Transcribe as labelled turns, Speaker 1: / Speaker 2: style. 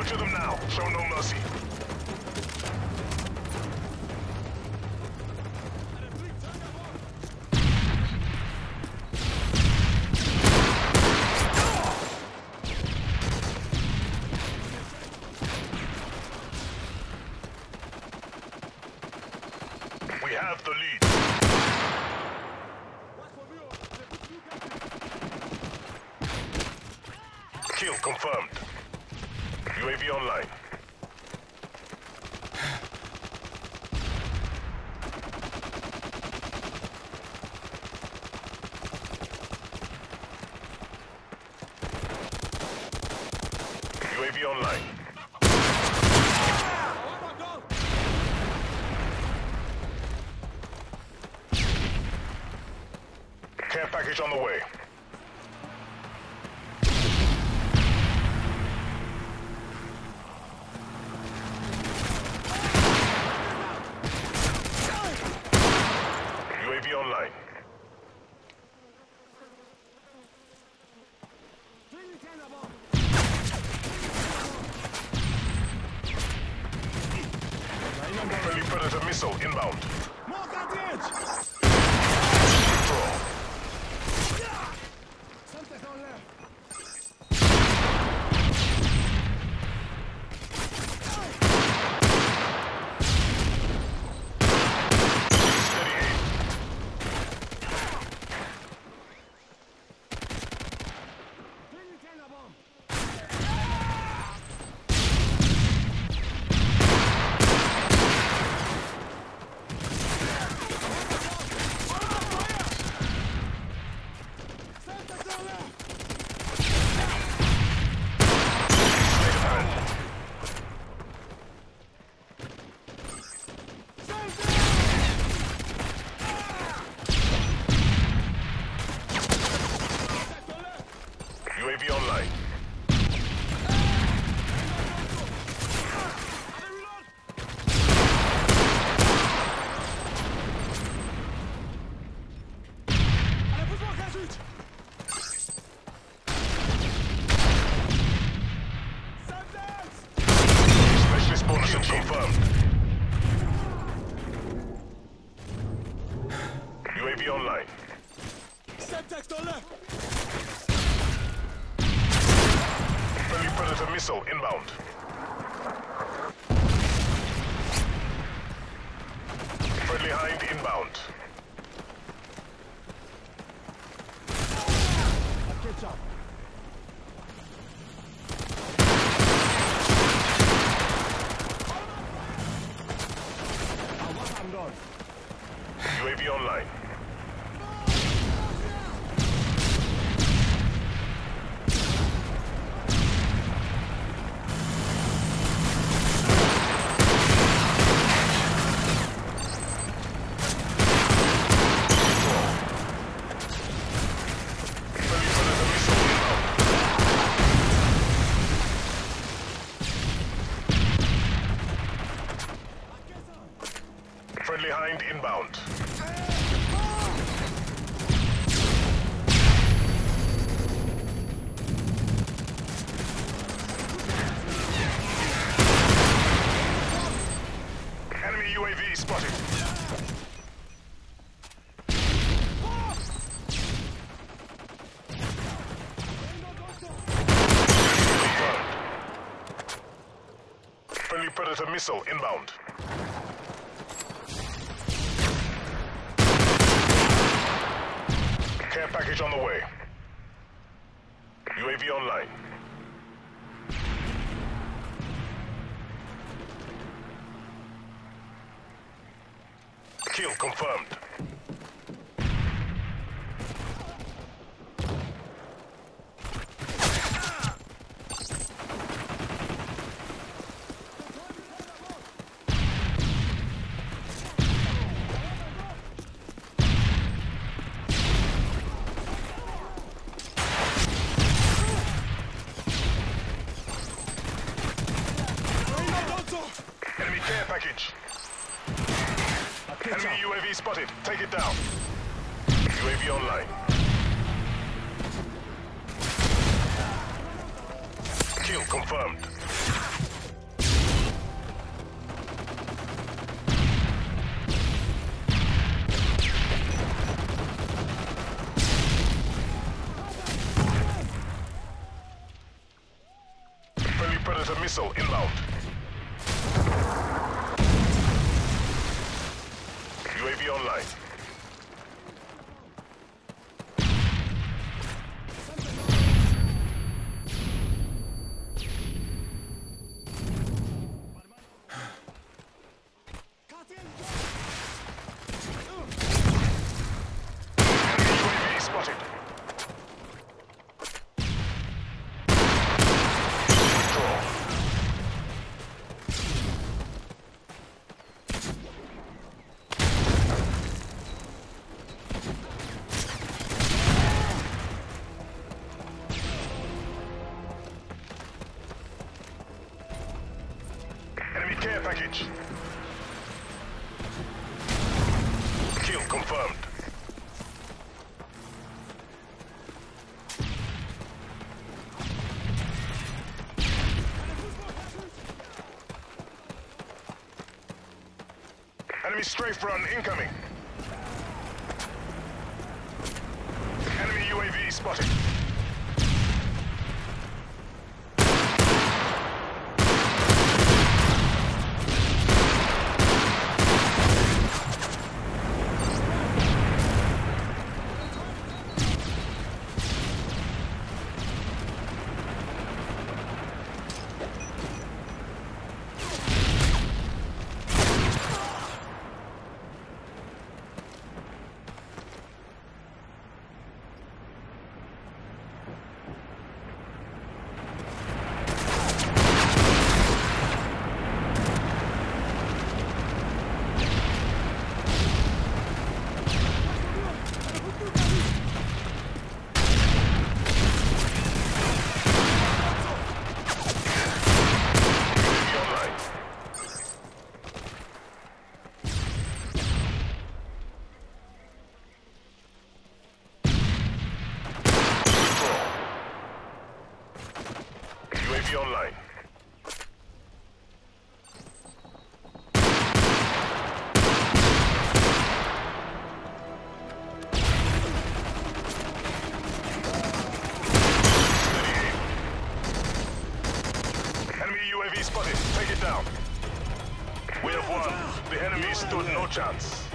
Speaker 1: to them now. Show no mercy. We have the lead. Kill confirmed. UAV online. UAV online. Care package on the way. UAV online. Friendly Predator missile inbound. Draw. Steady aim. UAV online. Specialist bonus confirmed. UAV online. Friendly Predator missile inbound. Friendly Hind inbound. UAV online. Friendly Hind inbound. Enemy UAV spotted. Friendly Predator missile inbound. Care package on the way. UAV online. Kill confirmed. Enemy care package. Enemy UAV spotted. Take it down. UAV online. Kill confirmed. Predator missile inbound. UAV online. UAV spotted. Withdraw. Enemy care package. Kill confirmed. Enemy strafe run incoming. Enemy UAV spotted. UAV online. Steady aim. Enemy UAV spotted. Take it down. We have won. The enemy stood no chance.